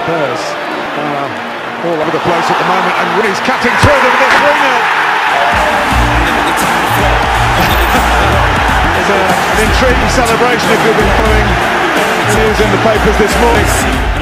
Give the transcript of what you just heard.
Spurs all over the place at the moment, and Rooney's cutting through them with a 3-0. It's an intriguing celebration if you've been following the news in the papers this morning.